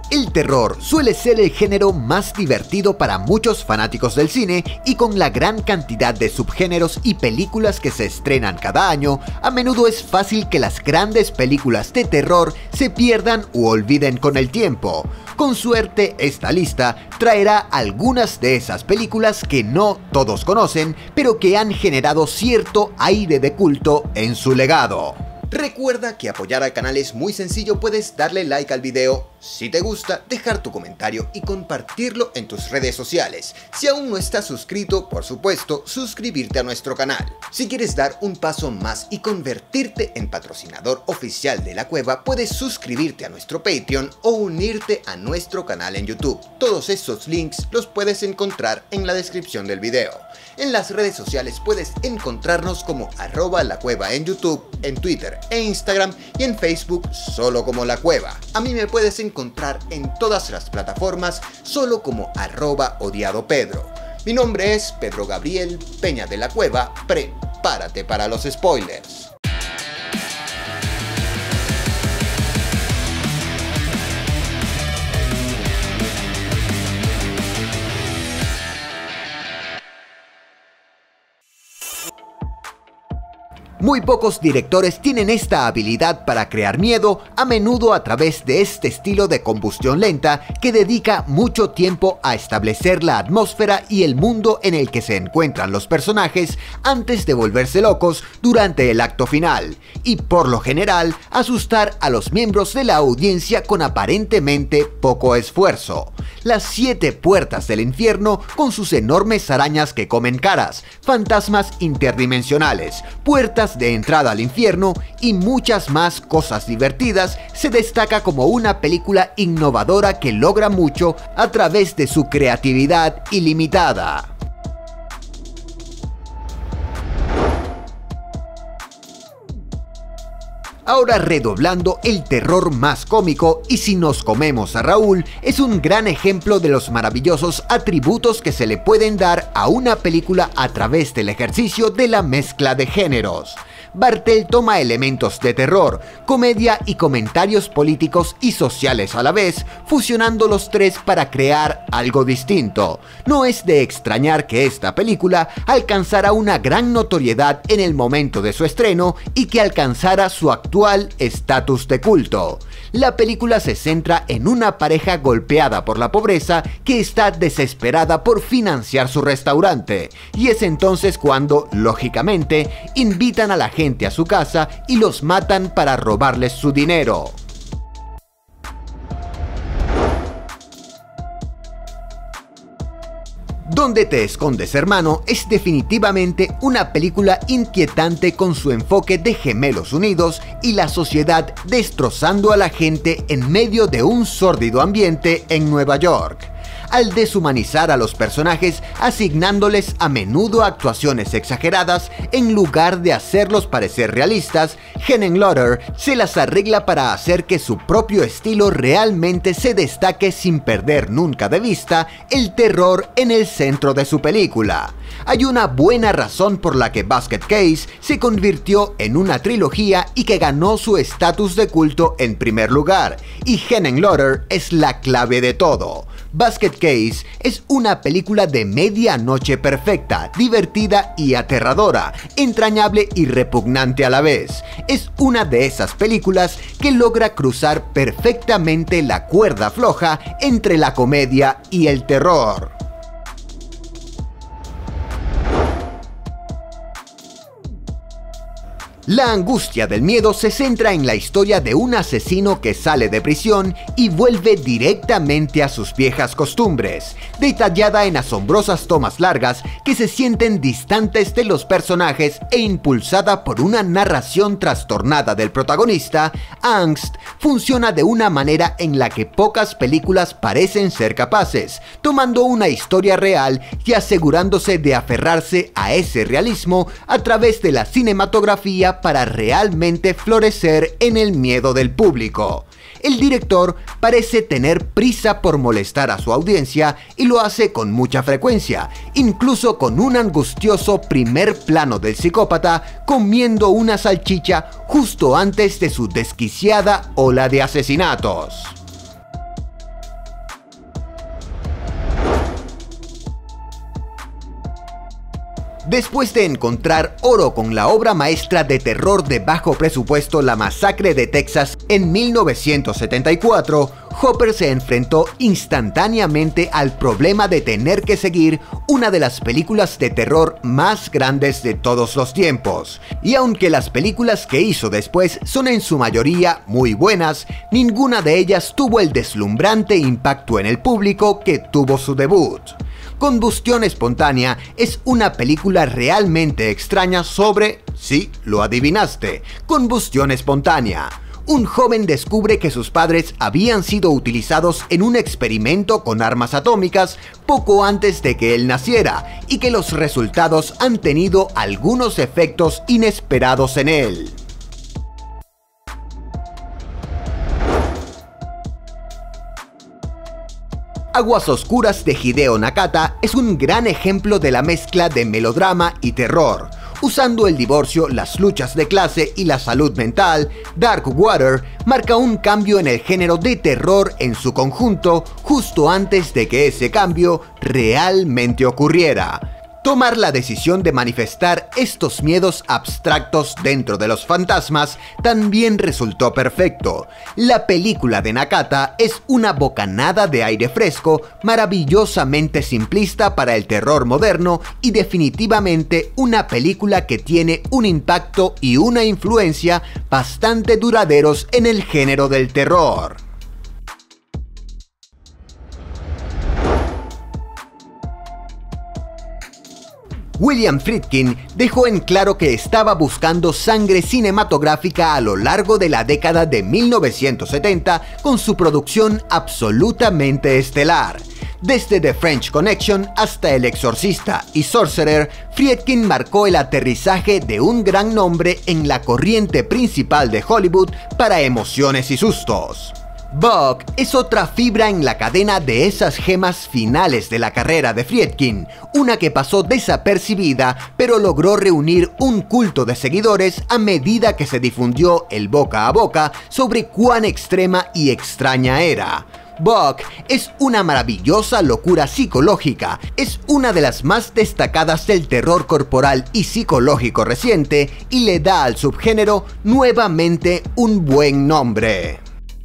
El terror suele ser el género más divertido para muchos fanáticos del cine y con la gran cantidad de subgéneros y películas que se estrenan cada año, a menudo es fácil que las grandes películas de terror se pierdan u olviden con el tiempo. Con suerte, esta lista traerá algunas de esas películas que no todos conocen, pero que han generado cierto aire de culto en su legado. Recuerda que apoyar al canal es muy sencillo, puedes darle like al video, si te gusta, dejar tu comentario y compartirlo en tus redes sociales. Si aún no estás suscrito, por supuesto, suscribirte a nuestro canal. Si quieres dar un paso más y convertirte en patrocinador oficial de La Cueva, puedes suscribirte a nuestro Patreon o unirte a nuestro canal en YouTube. Todos estos links los puedes encontrar en la descripción del video. En las redes sociales puedes encontrarnos como @lacueva en YouTube, en Twitter e Instagram y en Facebook solo como La Cueva. A mí me puedes encontrar en todas las plataformas solo como @odiadopedro. Mi nombre es Pedro Gabriel Peña de La Cueva, prepárate para los spoilers. Muy pocos directores tienen esta habilidad para crear miedo, a menudo a través de este estilo de combustión lenta que dedica mucho tiempo a establecer la atmósfera y el mundo en el que se encuentran los personajes antes de volverse locos durante el acto final, y por lo general asustar a los miembros de la audiencia con aparentemente poco esfuerzo. Las 7 puertas del infierno, con sus enormes arañas que comen caras, fantasmas interdimensionales, puertas de entrada al infierno y muchas más cosas divertidas, se destaca como una película innovadora que logra mucho a través de su creatividad ilimitada. Ahora redoblando el terror más cómico, y si nos comemos a Raúl, es un gran ejemplo de los maravillosos atributos que se le pueden dar a una película a través del ejercicio de la mezcla de géneros. Bartel toma elementos de terror, comedia y comentarios políticos y sociales a la vez, fusionando los tres para crear algo distinto. No es de extrañar que esta película alcanzara una gran notoriedad en el momento de su estreno y que alcanzara su actual estatus de culto. La película se centra en una pareja golpeada por la pobreza que está desesperada por financiar su restaurante, y es entonces cuando, lógicamente, invitan a la gente a su casa y los matan para robarles su dinero. ¿Dónde te escondes, hermano? Es definitivamente una película inquietante con su enfoque de gemelos unidos y la sociedad destrozando a la gente en medio de un sórdido ambiente en Nueva York. Al deshumanizar a los personajes, asignándoles a menudo actuaciones exageradas en lugar de hacerlos parecer realistas, Henenlotter se las arregla para hacer que su propio estilo realmente se destaque sin perder nunca de vista el terror en el centro de su película. Hay una buena razón por la que Basket Case se convirtió en una trilogía y que ganó su estatus de culto en primer lugar, y Henenlotter es la clave de todo. Basket Case es una película de medianoche perfecta, divertida y aterradora, entrañable y repugnante a la vez. Es una de esas películas que logra cruzar perfectamente la cuerda floja entre la comedia y el terror. La angustia del miedo se centra en la historia de un asesino que sale de prisión y vuelve directamente a sus viejas costumbres, detallada en asombrosas tomas largas que se sienten distantes de los personajes e impulsada por una narración trastornada del protagonista. Angst funciona de una manera en la que pocas películas parecen ser capaces, tomando una historia real y asegurándose de aferrarse a ese realismo a través de la cinematografía para realmente florecer en el miedo del público. El director parece tener prisa por molestar a su audiencia y lo hace con mucha frecuencia, incluso con un angustioso primer plano del psicópata comiendo una salchicha justo antes de su desquiciada ola de asesinatos. Después de encontrar oro con la obra maestra de terror de bajo presupuesto La Masacre de Texas en 1974, Hopper se enfrentó instantáneamente al problema de tener que seguir una de las películas de terror más grandes de todos los tiempos. Y aunque las películas que hizo después son en su mayoría muy buenas, ninguna de ellas tuvo el deslumbrante impacto en el público que tuvo su debut. Combustión Espontánea es una película realmente extraña sobre, sí, lo adivinaste, combustión espontánea. Un joven descubre que sus padres habían sido utilizados en un experimento con armas atómicas poco antes de que él naciera y que los resultados han tenido algunos efectos inesperados en él. Aguas Oscuras de Hideo Nakata es un gran ejemplo de la mezcla de melodrama y terror. Usando el divorcio, las luchas de clase y la salud mental, Dark Water marca un cambio en el género de terror en su conjunto justo antes de que ese cambio realmente ocurriera. Tomar la decisión de manifestar estos miedos abstractos dentro de los fantasmas también resultó perfecto. La película de Nakata es una bocanada de aire fresco, maravillosamente simplista para el terror moderno y definitivamente una película que tiene un impacto y una influencia bastante duraderos en el género del terror. William Friedkin dejó en claro que estaba buscando sangre cinematográfica a lo largo de la década de 1970 con su producción absolutamente estelar. Desde The French Connection hasta El Exorcista y Sorcerer, Friedkin marcó el aterrizaje de un gran nombre en la corriente principal de Hollywood para emociones y sustos. Bug es otra fibra en la cadena de esas gemas finales de la carrera de Friedkin, una que pasó desapercibida pero logró reunir un culto de seguidores a medida que se difundió el boca a boca sobre cuán extrema y extraña era. Bug es una maravillosa locura psicológica, es una de las más destacadas del terror corporal y psicológico reciente y le da al subgénero nuevamente un buen nombre.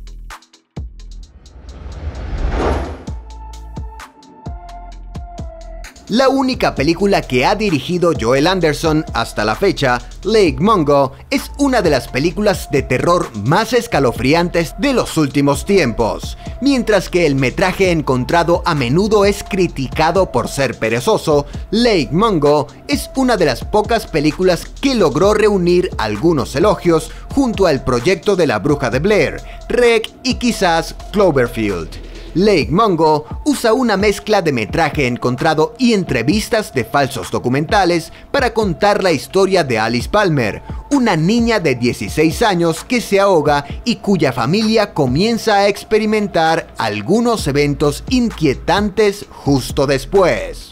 La única película que ha dirigido Joel Anderson hasta la fecha, Lake Mungo, es una de las películas de terror más escalofriantes de los últimos tiempos. Mientras que el metraje encontrado a menudo es criticado por ser perezoso, Lake Mungo es una de las pocas películas que logró reunir algunos elogios junto al proyecto de la Bruja de Blair, REC y quizás Cloverfield. Lake Mungo usa una mezcla de metraje encontrado y entrevistas de falsos documentales para contar la historia de Alice Palmer, una niña de 16 años que se ahoga y cuya familia comienza a experimentar algunos eventos inquietantes justo después.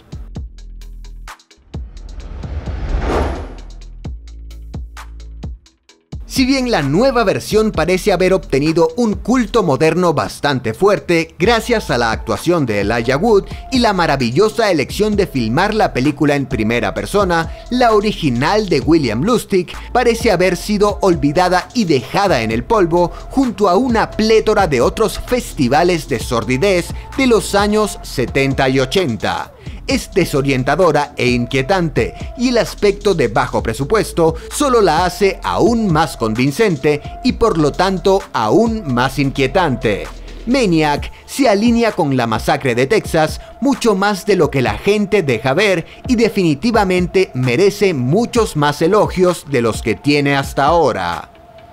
Si bien la nueva versión parece haber obtenido un culto moderno bastante fuerte gracias a la actuación de Elijah Wood y la maravillosa elección de filmar la película en primera persona, la original de William Lustig parece haber sido olvidada y dejada en el polvo junto a una plétora de otros festivales de sordidez de los años 70 y 80. Es desorientadora e inquietante, y el aspecto de bajo presupuesto solo la hace aún más convincente y por lo tanto aún más inquietante. Maniac se alinea con La Masacre de Texas mucho más de lo que la gente deja ver y definitivamente merece muchos más elogios de los que tiene hasta ahora.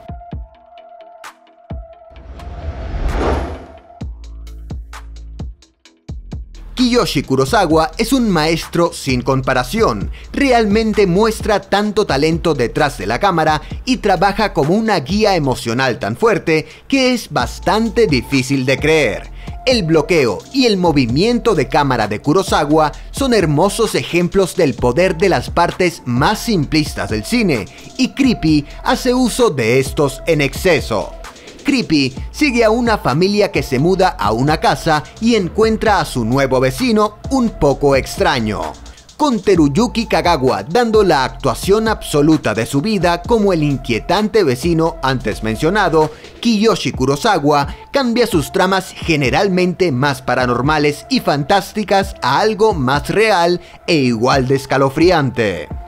Kiyoshi Kurosawa es un maestro sin comparación, realmente muestra tanto talento detrás de la cámara y trabaja como una guía emocional tan fuerte que es bastante difícil de creer. El bloqueo y el movimiento de cámara de Kurosawa son hermosos ejemplos del poder de las partes más simplistas del cine, y Creepy hace uso de estos en exceso. Creepy sigue a una familia que se muda a una casa y encuentra a su nuevo vecino un poco extraño. con Teruyuki Kagawa dando la actuación absoluta de su vida como el inquietante vecino antes mencionado. Kiyoshi Kurosawa cambia sus tramas generalmente más paranormales y fantásticas a algo más real e igual de escalofriante.